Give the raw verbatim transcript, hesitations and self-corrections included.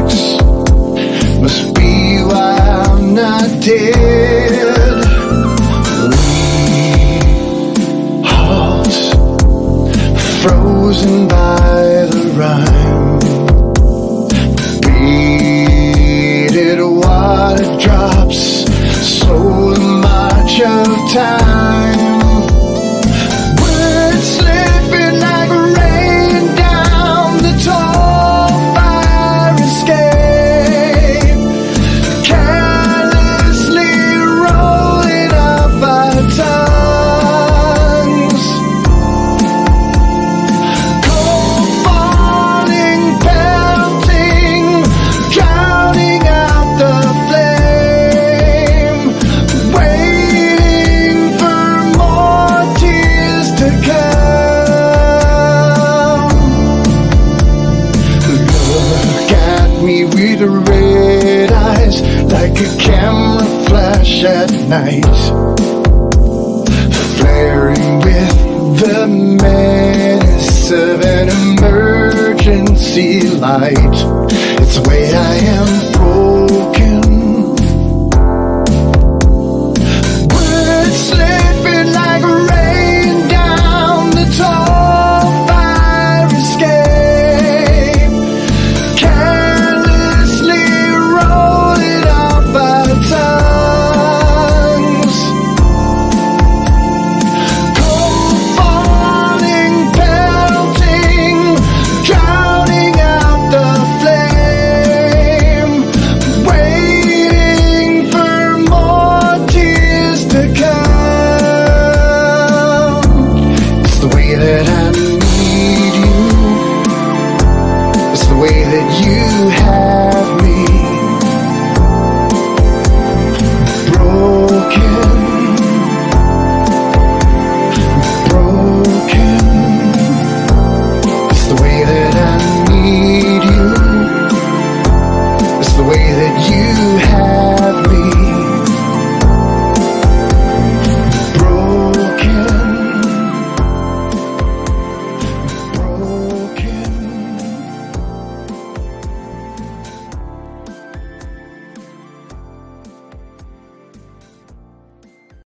breaks. Must be why I'm not dead. We halt, frozen by the rhyme. Beaded water drops, slow the march of time. Words slipping like rain down the tall fire escape, carelessly rolling off our tongues. Cold falling, pelting, drowning out the flame, waiting for more tears to come. Look at me with red eyes, like a camera flash at night, flaring with the menace of an emergency light. It's the way I am broken. Words slipping like rain down the tall fire escape, carelessly rolling off our tongues. Cold falling, pelting, drowning out the flame, waiting for more tears to come. It's the way that I need you. It's the way that you have me. Broken, broken. It's the way that I need you. It's the way that you have